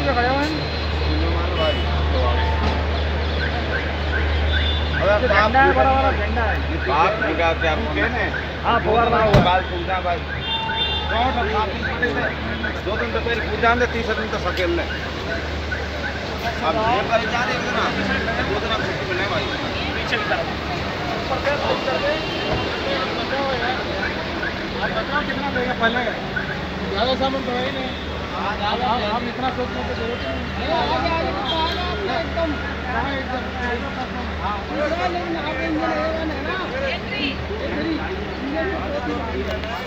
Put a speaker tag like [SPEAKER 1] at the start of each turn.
[SPEAKER 1] पे खड़े हुए हैं भाई। अबे झंडा है, बड़ा बड़ा झंडा है। बात लगा क्या पूछे ने? हाँ फुवार लगा हुआ बाल पूछा भाई। दो दिन तो पहले पूछा ने, तीसरे दिन तो सकेल ने। अब ये कर जा रहे हैं ना, दो दिन छुट्टी मिलने भाई। पीछे की तरफ ऊपर से उतर के आप बताओ कितना देगा पहले? ज़्यादा सामान तो है ही नहीं। आप इतना सोचने की जरूरत नहीं। एकदम हाँ